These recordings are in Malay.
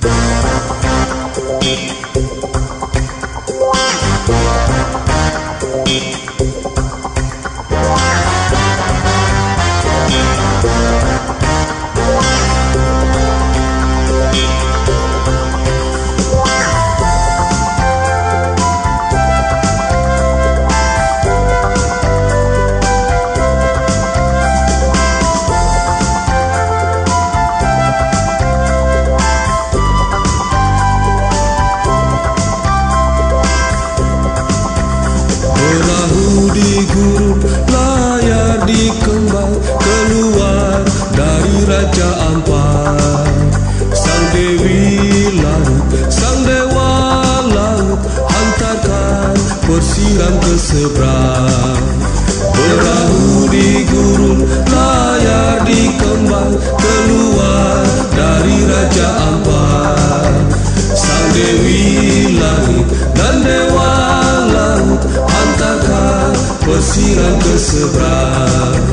Layar dikembang keluar dari Raja Ampat. Sang Dewi Laut, Sang Dewa Laut, hantarkan persiram ke seberang. Perahu digurun, layar dikembang keluar dari Raja Ampat. Sang Dewi Langit dan Dewa Laut, hantarkan persiram ke seberang.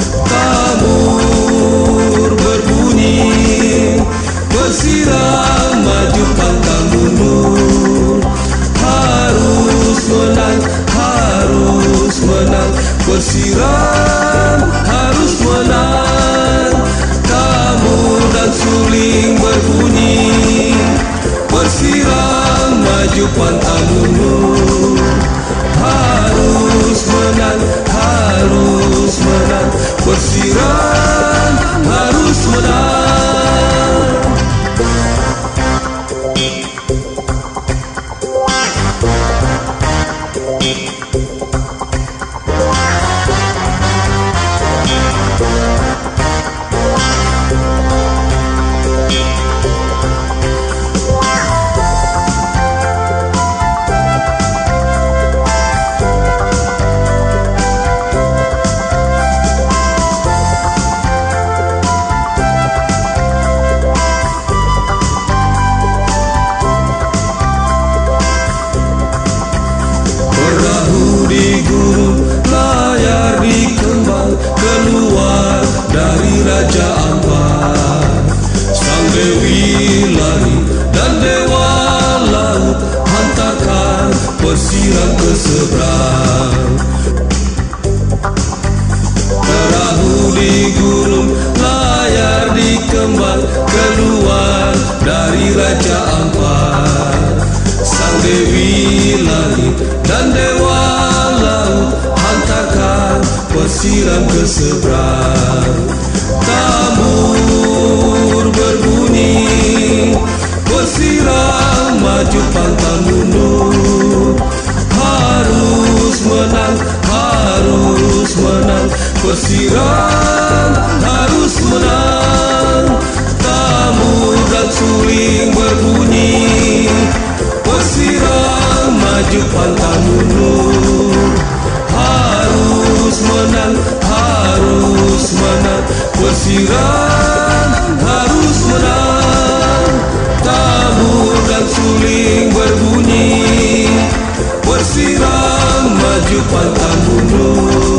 Tamur berbunyi, persiram maju pantang mundur. Harus menang, harus menang, persiram harus menang. Tamur dan suling berbunyi, persiram maju pantang mundur. Harus menang, harus menang, persiram harus menang. Layar dikembang keluar dari Raja Ampat. Sang Dewi Langit dan Dewa Laut, hantarkan persiram ke seberang. Perahu digulung, layar dikembang keluar dari Raja Ampat. Sang Dewi Langit dan Dewa Laut, hantarkan persiram ke seberang. Tamur berbunyi, persiram maju pantang mundur. Harus menang, harus menang, persiram harus menang. Tamur dan suling berbunyi, persiram maju pantang mundur. Harus menang, harus menang, persiram harus menang. Tamur dan suling berbunyi, persiram maju pantang mundur.